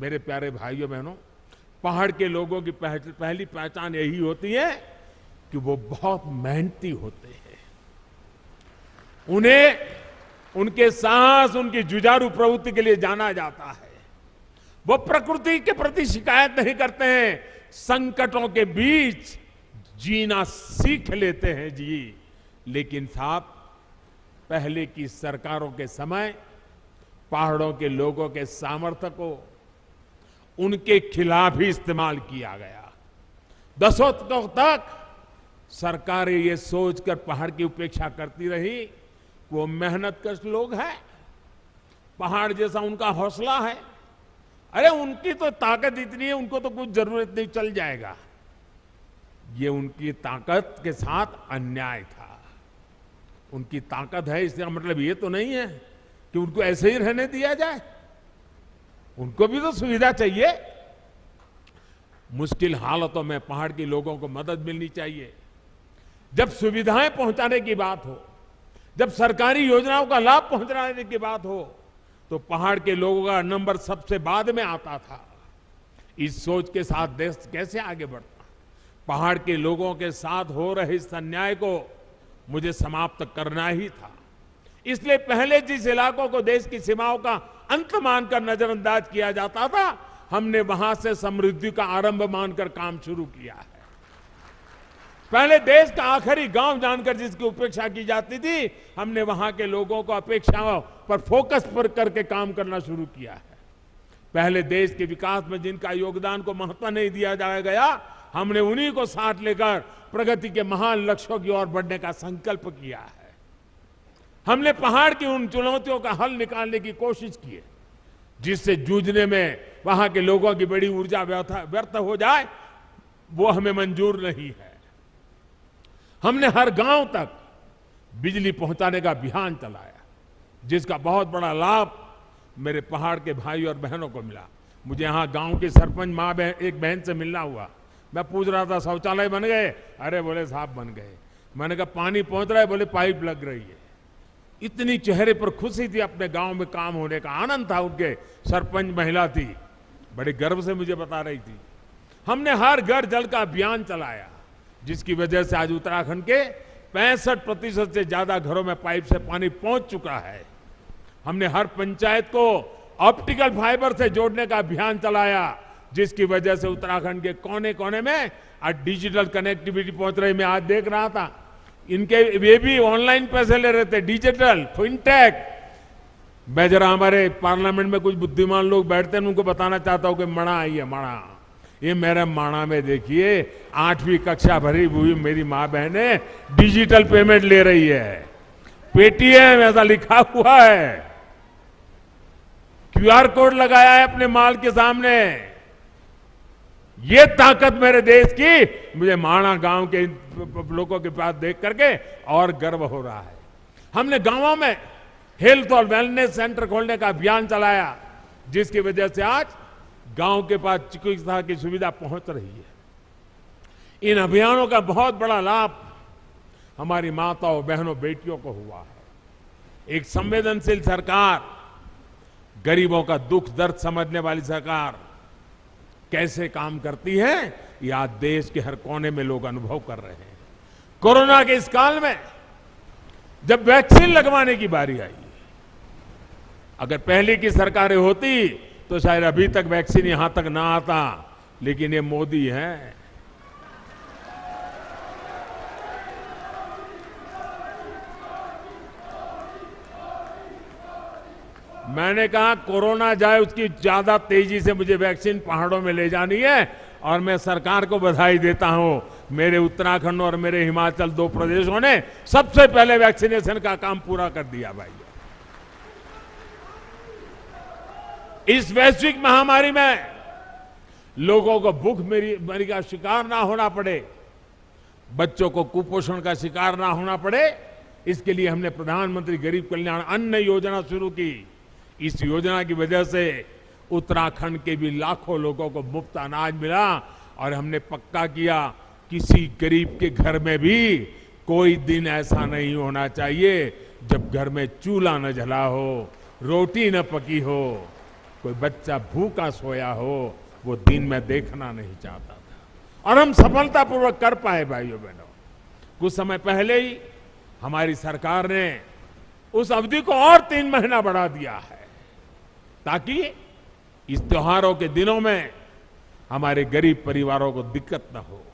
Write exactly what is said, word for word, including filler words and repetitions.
मेरे प्यारे भाइयों बहनों, पहाड़ के लोगों की पहली पहचान यही होती है कि वो बहुत मेहनती होते हैं। उन्हें उनके साहस, उनकी जुझारू प्रवृत्ति के लिए जाना जाता है। वो प्रकृति के प्रति शिकायत नहीं करते हैं, संकटों के बीच जीना सीख लेते हैं जी। लेकिन साहब, पहले की सरकारों के समय पहाड़ों के लोगों के सामर्थ्य को उनके खिलाफ ही इस्तेमाल किया गया। दशकों तक सरकारें ये सोचकर पहाड़ की उपेक्षा करती रही कि वो मेहनतकश लोग हैं, पहाड़ जैसा उनका हौसला है, अरे उनकी तो ताकत इतनी है, उनको तो कुछ जरूरत नहीं, चल जाएगा। ये उनकी ताकत के साथ अन्याय था। उनकी ताकत है इसका मतलब ये तो नहीं है कि उनको ऐसे ही रहने दिया जाए, उनको भी तो सुविधा चाहिए। मुश्किल हालातों में पहाड़ के लोगों को मदद मिलनी चाहिए। जब सुविधाएं पहुंचाने की बात हो, जब सरकारी योजनाओं का लाभ पहुंचाने की बात हो, तो पहाड़ के लोगों का नंबर सबसे बाद में आता था। इस सोच के साथ देश कैसे आगे बढ़ता? पहाड़ के लोगों के साथ हो रहे इस अन्याय को मुझे समाप्त करना ही था। इसलिए पहले जिस इलाकों को देश की सीमाओं का अंत मानकर नजरअंदाज किया जाता था, हमने वहां से समृद्धि का आरंभ मानकर काम शुरू किया है। पहले देश का आखिरी गांव जानकर जिसकी उपेक्षा की जाती थी, हमने वहां के लोगों को अपेक्षाओं पर फोकस पर करके काम करना शुरू किया है। पहले देश के विकास में जिनका योगदान को महत्व नहीं दिया जाया गया, हमने उन्हीं को साथ लेकर प्रगति के महान लक्ष्यों की ओर बढ़ने का संकल्प किया है। हमने पहाड़ की उन चुनौतियों का हल निकालने की कोशिश की है जिससे जूझने में वहां के लोगों की बड़ी ऊर्जा व्यर्थ हो जाए, वो हमें मंजूर नहीं है। हमने हर गांव तक बिजली पहुंचाने का अभियान चलाया, जिसका बहुत बड़ा लाभ मेरे पहाड़ के भाई और बहनों को मिला। मुझे यहां गांव की सरपंच मां बहन, एक बहन से मिलना हुआ। मैं पूछ रहा था शौचालय बन गए? अरे बोले साहब बन गए। मैंने कहा पानी पहुंच रहा है? बोले पाइप लग रही है। इतनी चेहरे पर खुशी थी, अपने गांव में काम होने का आनंद था। उनके सरपंच महिला थी, बड़े गर्व से मुझे बता रही थी। हमने हर घर जल का अभियान चलाया, जिसकी वजह से आज उत्तराखंड के पैंसठ प्रतिशत से ज्यादा घरों में पाइप से पानी पहुंच चुका है। हमने हर पंचायत को ऑप्टिकल फाइबर से जोड़ने का अभियान चलाया, जिसकी वजह से उत्तराखंड के कोने कोने में आज डिजिटल कनेक्टिविटी पहुंच रही। मैं आज देख रहा था, इनके वे भी ऑनलाइन पैसे ले रहे थे, डिजिटल फिनटेक। मैं जरा हमारे पार्लियामेंट में कुछ बुद्धिमान लोग बैठते हैं, उनको बताना चाहता हूं कि मणा आई है, मणा। ये मेरे माणा में देखिए, आठवीं कक्षा भरी हुई मेरी माँ बहने डिजिटल पेमेंट ले रही है। पेटीएम ऐसा लिखा हुआ है, क्यूआर कोड लगाया है अपने माल के सामने। ये ताकत मेरे देश की मुझे माणा गांव के लोगों के पास देख करके और गर्व हो रहा है। हमने गांवों में हेल्थ और वेलनेस सेंटर खोलने का अभियान चलाया, जिसकी वजह से आज गांव के पास चिकित्सा की सुविधा पहुंच रही है। इन अभियानों का बहुत बड़ा लाभ हमारी माताओं, बहनों, बेटियों को हुआ है। एक संवेदनशील सरकार, गरीबों का दुख दर्द समझने वाली सरकार कैसे काम करती है, ये आज देश के हर कोने में लोग अनुभव कर रहे हैं। कोरोना के इस काल में जब वैक्सीन लगवाने की बारी आई, अगर पहले की सरकारें होती तो शायद अभी तक वैक्सीन यहां तक ना आता, लेकिन ये मोदी है। मैंने कहा कोरोना जाए उसकी ज्यादा तेजी से मुझे वैक्सीन पहाड़ों में ले जानी है, और मैं सरकार को बधाई देता हूं। मेरे उत्तराखंड और मेरे हिमाचल दो प्रदेशों ने सबसे पहले वैक्सीनेशन का काम पूरा कर दिया भाई। इस वैश्विक महामारी में लोगों को भूख मरी का शिकार ना होना पड़े, बच्चों को कुपोषण का शिकार ना होना पड़े, इसके लिए हमने प्रधानमंत्री गरीब कल्याण अन्न योजना शुरू की। इस योजना की वजह से उत्तराखंड के भी लाखों लोगों को मुफ्त अनाज मिला, और हमने पक्का किया किसी गरीब के घर में भी कोई दिन ऐसा नहीं होना चाहिए जब घर में चूल्हा न जला हो, रोटी न पकी हो। कोई बच्चा भूखा सोया हो वो दिन मैं देखना नहीं चाहता था। और हम सफलतापूर्वक कर पाए भाइयों बहनों। कुछ समय पहले ही हमारी सरकार ने उस अवधि को और तीन महीना बढ़ा दिया है ताकि इस त्योहारों के दिनों में हमारे गरीब परिवारों को दिक्कत न हो।